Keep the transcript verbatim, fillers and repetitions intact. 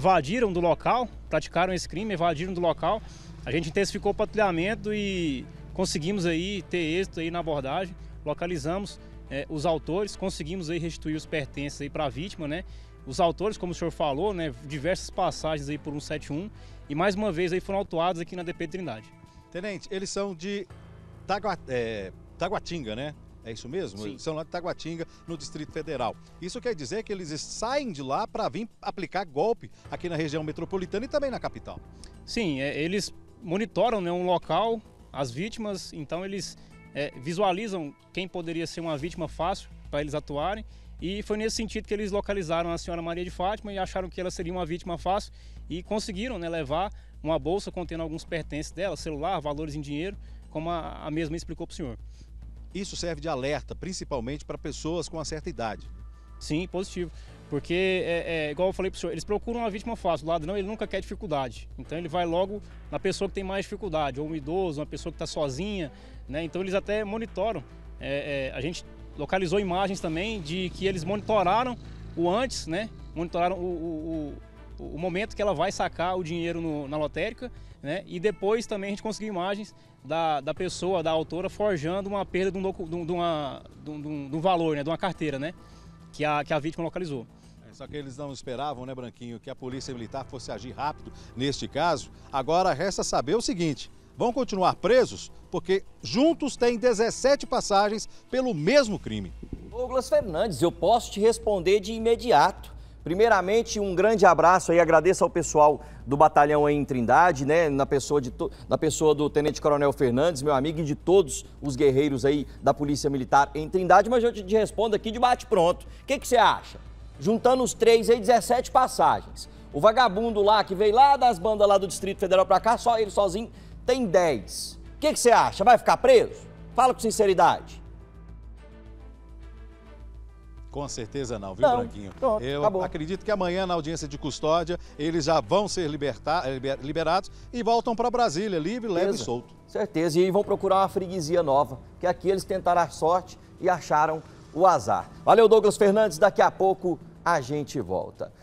evadiram do local, praticaram esse crime, evadiram do local. A gente intensificou o patrulhamento e conseguimos aí ter êxito aí na abordagem, localizamos é, os autores, conseguimos aí restituir os pertences aí para a vítima, né? Os autores, como o senhor falou, né, diversas passagens aí por cento e setenta e um e mais uma vez aí foram autuados aqui na D P Trindade. Tenente, eles são de Tagua, é, Taguatinga, né? É isso mesmo? Sim. Eles são lá de Taguatinga, no Distrito Federal. Isso quer dizer que eles saem de lá para vir aplicar golpe aqui na região metropolitana e também na capital? Sim, é, eles monitoram, né, um local, as vítimas, então eles é, visualizam quem poderia ser uma vítima fácil para eles atuarem. E foi nesse sentido que eles localizaram a senhora Maria de Fátima e acharam que ela seria uma vítima fácil e conseguiram, né, levar uma bolsa contendo alguns pertences dela, celular, valores em dinheiro, como a, a mesma explicou para o senhor. Isso serve de alerta, principalmente para pessoas com uma certa idade. Sim, positivo. Porque, é, é, igual eu falei para o senhor, eles procuram uma vítima fácil. O ladrão, ele nunca quer dificuldade. Então ele vai logo na pessoa que tem mais dificuldade, ou um idoso, uma pessoa que está sozinha, né? Então eles até monitoram. É, é, a gente localizou imagens também de que eles monitoraram o antes, né? Monitoraram o, o, o, o momento que ela vai sacar o dinheiro no, na lotérica, né? E depois também a gente conseguiu imagens da, da pessoa, da autora, forjando uma perda de um, de um, de uma, de um, de um valor, né? De uma carteira, né? Que a, que a vítima localizou. É, só que eles não esperavam, né, Branquinho, que a Polícia Militar fosse agir rápido neste caso. Agora resta saber o seguinte: vão continuar presos? Porque juntos têm dezessete passagens pelo mesmo crime. Douglas Fernandes, eu posso te responder de imediato. Primeiramente, um grande abraço aí, agradeço ao pessoal do batalhão aí em Trindade, né, na pessoa, de to... na pessoa do Tenente Coronel Fernandes, meu amigo, e de todos os guerreiros aí da Polícia Militar em Trindade, mas eu te respondo aqui de bate-pronto. O que que você acha? Juntando os três aí, dezessete passagens. O vagabundo lá, que veio lá das bandas lá do Distrito Federal pra cá, só ele sozinho, tem dez. O que que você acha? Vai ficar preso? Fala com sinceridade. Com certeza não, viu, Não, Branquinho? pronto, Eu acabou. acredito que amanhã, na audiência de custódia, eles já vão ser libertar, liberados e voltam para Brasília, livre, leve e solto. Certeza, e aí vão procurar uma freguesia nova, que aqui eles tentaram a sorte e acharam o azar. Valeu, Douglas Fernandes, daqui a pouco a gente volta.